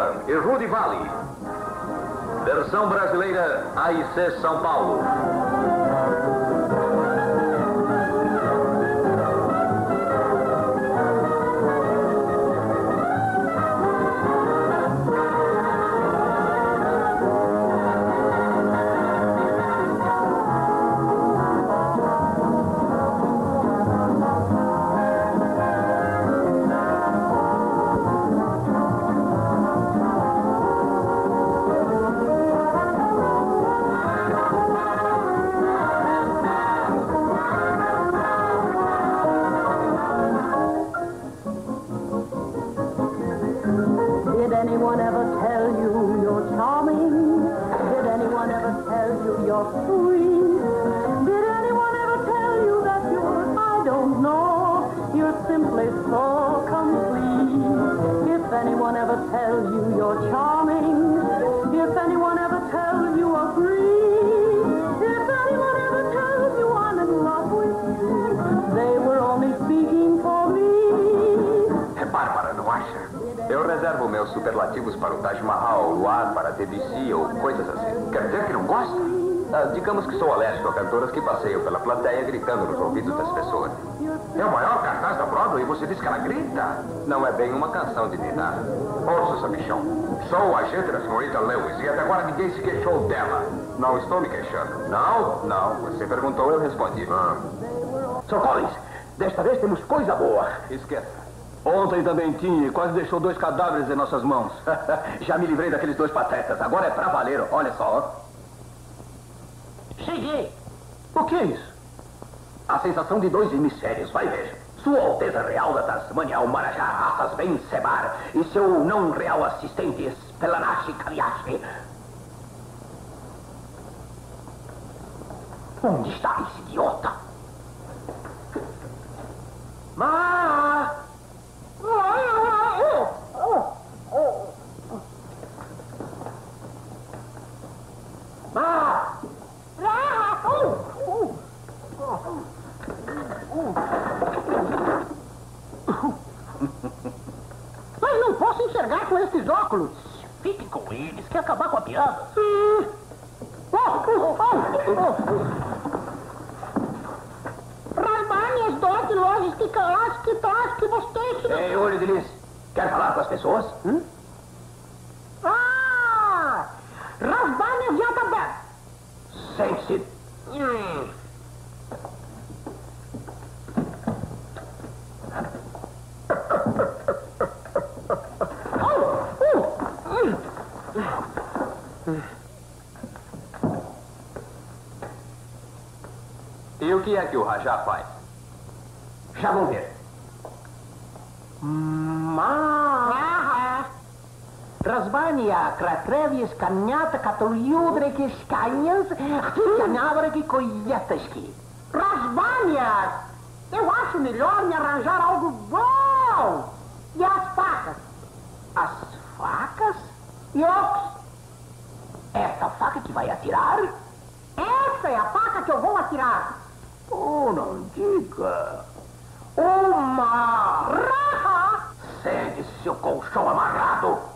Esteban e Rudy Valley. Versão brasileira AIC São Paulo. Superlativos para o Taj Mahal, Luar para Debussy ou coisas assim. Quer dizer que não gosta? Digamos que sou alérgico a cantoras que passeiam pela plateia gritando nos ouvidos das pessoas. É o maior cartaz da Broadway e você diz que ela grita? Não é bem uma canção de ninar. Ouça, sabichão. Sou o agente da senhorita Lewis e até agora ninguém se queixou dela. Não estou me queixando. Não? Não. Você perguntou, eu respondi. Sr. Collins, desta vez temos coisa boa. Esqueça. Ontem também tinha e quase deixou 2 cadáveres em nossas mãos. Já me livrei daqueles 2 patetas. Agora é pra valer. Olha só. Cheguei. O que é isso? A sensação de 2 mistérios. Vai ver. Sua Alteza Real da Tasmânia, o Marajá Raças Ben Sebar e seu não real assistente Spelanashi Kaliashi. Onde está esse idiota? Ma! Mas não posso enxergar com esses óculos. Fique com eles, quer acabar com a piada. Rasbanias, Dog, Logística, Task, você... Ei, olho de lis. Quer falar com as pessoas? Rasbanias Yatabé. Sente-se. E o que é que o Rajá faz? Já vão ver. Rasbania, Kratrevies, Kanhata, Katoliudrekis, Kanhas, Kanhavreki, Koyetaski. Rasbanias! Eu acho melhor me arranjar algo bom. E as facas? As facas? Yoks. Essa faca que vai atirar? Essa é a faca que eu vou atirar. Oh, não diga. Uma raha. Sente-se, seu colchão amarrado.